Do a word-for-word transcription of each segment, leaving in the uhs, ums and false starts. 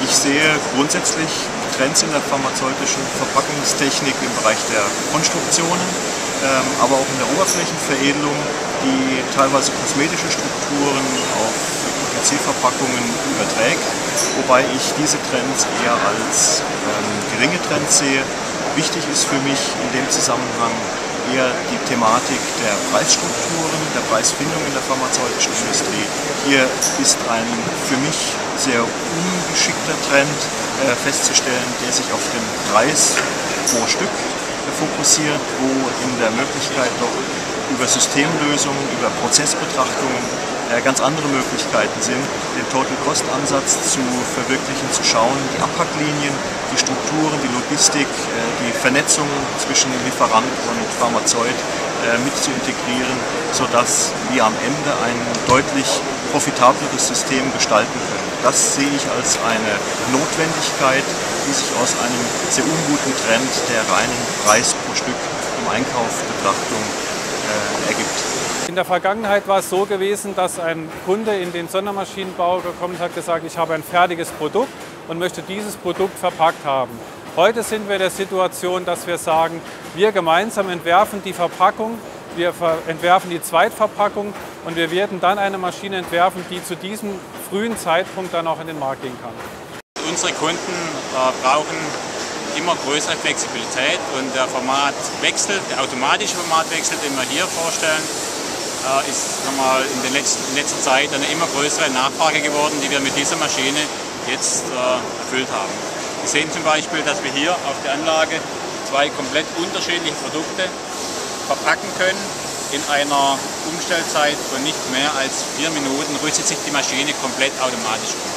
Ich sehe grundsätzlich Trends in der pharmazeutischen Verpackungstechnik im Bereich der Konstruktionen, ähm, aber auch in der Oberflächenveredelung, die teilweise kosmetische Strukturen auf P V C-Verpackungen überträgt, wobei ich diese Trends eher als ähm, geringe Trends sehe. Wichtig ist für mich in dem Zusammenhang eher die Thematik der Preisstrukturen, der Preisfindung in der pharmazeutischen Industrie. Hier ist ein für mich sehr ungeschickter Trend äh, festzustellen, der sich auf den Preis pro Stück äh, fokussiert, wo in der Möglichkeit doch über Systemlösungen, über Prozessbetrachtungen äh, ganz andere Möglichkeiten sind, den Total-Cost-Ansatz zu verwirklichen, zu schauen, die Abpacklinien, die Strukturen, die Logistik, äh, die Vernetzung zwischen Lieferant und Pharmazeut äh, mit zu integrieren, sodass wir am Ende ein deutlich profitableres System gestalten können. Das sehe ich als eine Notwendigkeit, die sich aus einem sehr unguten Trend der reinen Preis pro Stück im Einkauf Betrachtung äh, ergibt. In der Vergangenheit war es so gewesen, dass ein Kunde in den Sondermaschinenbau gekommen ist und hat gesagt, ich habe ein fertiges Produkt und möchte dieses Produkt verpackt haben. Heute sind wir in der Situation, dass wir sagen, wir gemeinsam entwerfen die Verpackung, wir entwerfen die Zweitverpackung und wir werden dann eine Maschine entwerfen, die zu diesem frühen Zeitpunkt dann auch in den Markt gehen kann. Unsere Kunden äh, brauchen immer größere Flexibilität und der Formatwechsel, der automatische Formatwechsel, den wir hier vorstellen, äh, ist mal, in, den letzten, in letzter Zeit eine immer größere Nachfrage geworden, die wir mit dieser Maschine jetzt äh, erfüllt haben. Sie sehen zum Beispiel, dass wir hier auf der Anlage zwei komplett unterschiedliche Produkte verpacken können. In einer Umstellzeit von nicht mehr als vier Minuten rüstet sich die Maschine komplett automatisch um.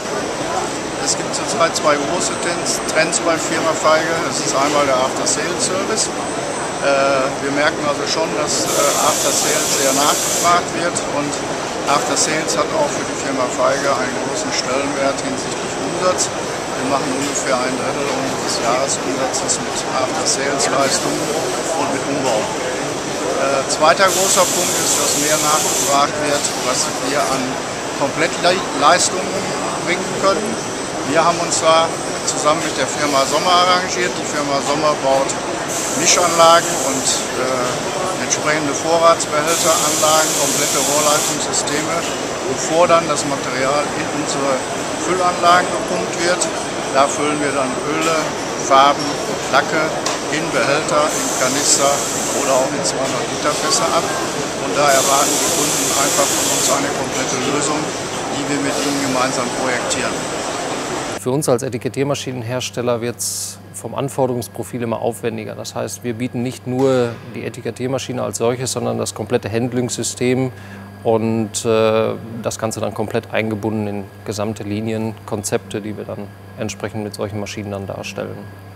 Es gibt zurzeit zwei große Trends bei Firma Feige. Das ist einmal der After-Sales-Service. Wir merken also schon, dass After-Sales sehr nachgefragt wird und After-Sales hat auch für die Firma Feige einen großen Stellenwert hinsichtlich Umsatz. Wir machen ungefähr ein Drittel unseres Jahresumsatzes mit After-Sales-Leistungen und mit Umbau. Äh, zweiter großer Punkt ist, dass mehr nachgefragt wird, was wir an Komplettleistungen bringen können. Wir haben uns da zusammen mit der Firma Sommer arrangiert. Die Firma Sommer baut Mischanlagen und äh, entsprechende Vorratsbehälteranlagen, komplette Rohrleitungssysteme, bevor dann das Material in unsere Füllanlagen gepumpt wird. Da füllen wir dann Öle, Farben, Lacke in Behälter, in Kanister oder auch in zweihundert Liter Fässer ab. Und da erwarten die Kunden einfach von uns eine komplette Lösung, die wir mit ihnen gemeinsam projektieren. Für uns als Etikettiermaschinenhersteller wird es vom Anforderungsprofil immer aufwendiger. Das heißt, wir bieten nicht nur die Etikettiermaschine als solches, sondern das komplette Handlungssystem und äh, das Ganze dann komplett eingebunden in gesamte Linien, Konzepte, die wir dann entsprechend mit solchen Maschinen dann darstellen.